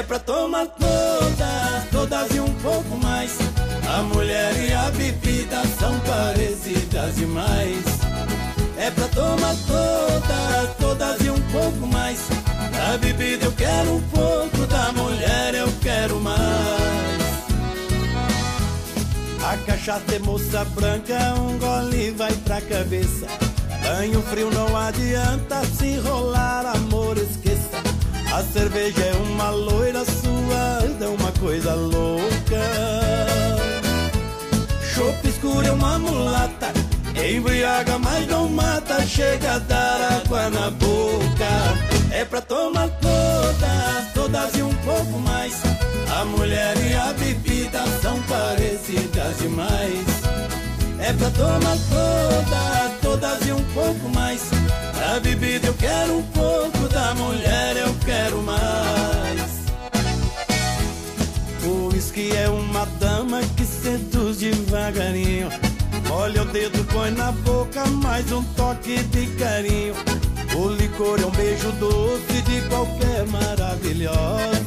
pra tomar todas, todas e um pouco mais. A mulher e a bebida são parecidas demais. É pra tomar todas, todas e um pouco mais. Da bebida eu quero um pouco, da mulher eu quero mais. A cachaça é moça branca, um gole vai pra cabeça. Banho frio não adianta, se enrolar amor esqueça. A cerveja é uma loira suada, uma coisa louca. Chope escuro é uma mulata, embriaga mas não mata, chega a dar água na boca. É pra tomar todas, todas e um pouco mais. A mulher e a bebida são parecidas demais. É pra tomar todas, todas e um pouco mais. Da bebida eu quero um pouco, da mulher eu quero mais. O uísque é uma dama que seduz devagarinho. Olha o dedo, põe na boca, mais um toque de carinho. O licor é um beijo doce de qualquer maravilhosa.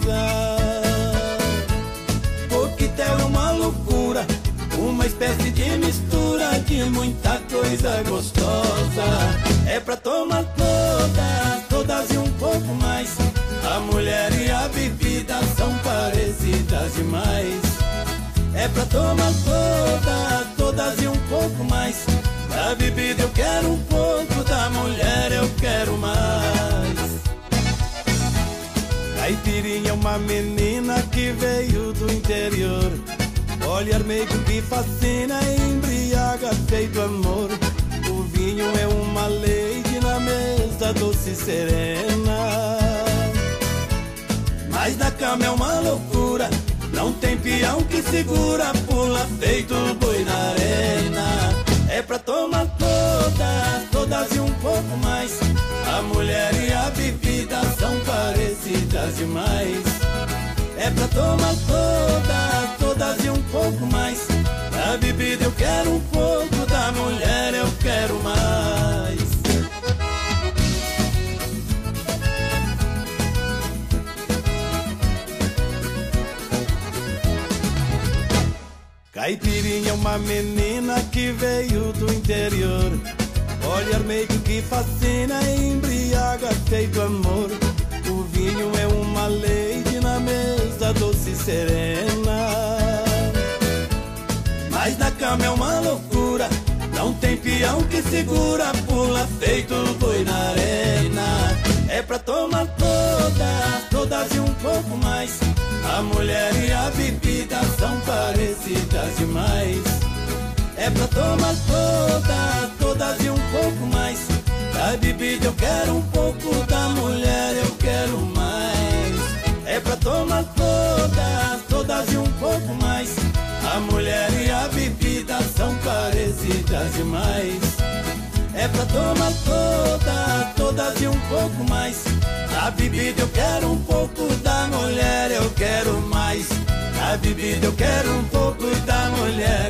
Coquetel é uma loucura, uma espécie de mistura de muita coisa gostosa. É pra tomar todas, todas e um pouco mais. A mulher e a bebida são parecidas demais. É pra tomar todas, todas e um pouco mais. Da bebida eu quero um pouco, da mulher eu quero mais. Caipirinha é uma menina que veio do interior. Olhar meigo que fascina, embriaga feito amor. O vinho é uma lady na mesa doce e serena. Mas na cama é uma loucura, não tem peão que segura, pula feito boi na arena. É pra tomar todas, todas e um pouco mais. A mulher e a bebida são parecidas demais. É pra tomar todas, todas e um pouco mais. Da bebida eu quero um pouco, da mulher eu quero mais. Caipirinha é uma menina que veio do interior. Olhar meigo que fascina, embriaga feito amor. O vinho é uma lady na mesa doce e serena. Mas na cama é uma loucura, não tem peão que segura, pula feito boi na arena. É pra tomar todas, todas e um pouco mais. A mulher e a bebida são parecidas demais. É pra tomar todas, todas e um pouco mais. Da bebida eu quero um pouco, da mulher eu quero mais. É pra tomar todas, todas e um pouco mais. A mulher e a bebida são parecidas demais. É pra tomar todas, todas e um pouco mais. Da bebida eu quero um pouco, da mulher eu quero mais. Da bebida eu quero um pouco, da mulher